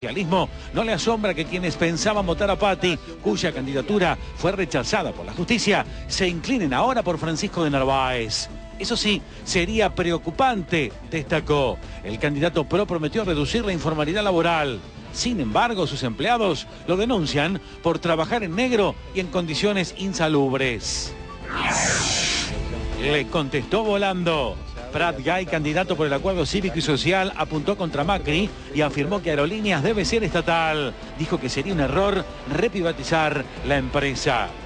No le asombra que quienes pensaban votar a Patti, cuya candidatura fue rechazada por la justicia, se inclinen ahora por Francisco de Narváez. Eso sí, sería preocupante, destacó. El candidato PRO prometió reducir la informalidad laboral. Sin embargo, sus empleados lo denuncian por trabajar en negro y en condiciones insalubres. Le contestó volando. Prat Gay, candidato por el Acuerdo Cívico y Social, apuntó contra Macri y afirmó que Aerolíneas debe ser estatal. Dijo que sería un error reprivatizar la empresa.